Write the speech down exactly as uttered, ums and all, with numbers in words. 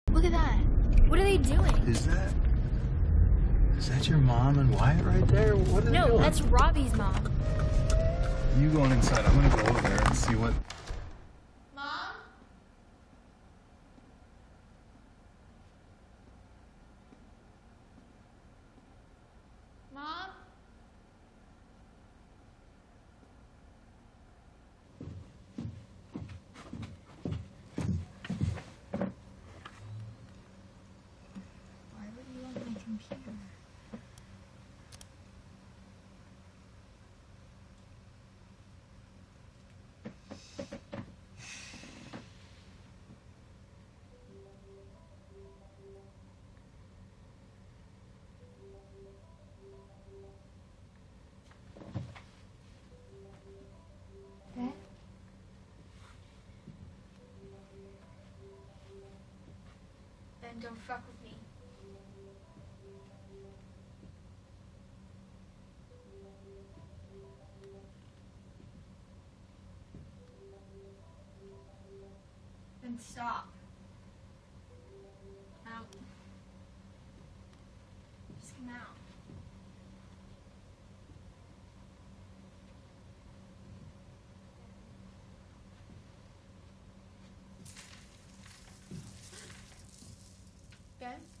Look at that. What are they doing? Is that... Is that your mom and Wyatt right there? What are they No, doing? that's Robbie's mom. You going inside. I'm gonna go over there and see what... Mom? Mom? Why would you want my computer? Dad? Then don't fuck with me. Then stop. Out. Just come out. Ben?